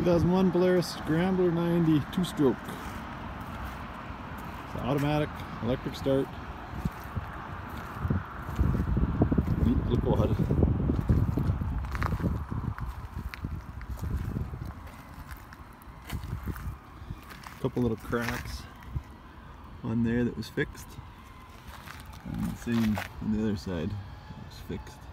2001 Polaris Scrambler 90 two-stroke. It's automatic, electric start. Neat little quad. Couple little cracks on there that was fixed, and the same on the other side, it was fixed.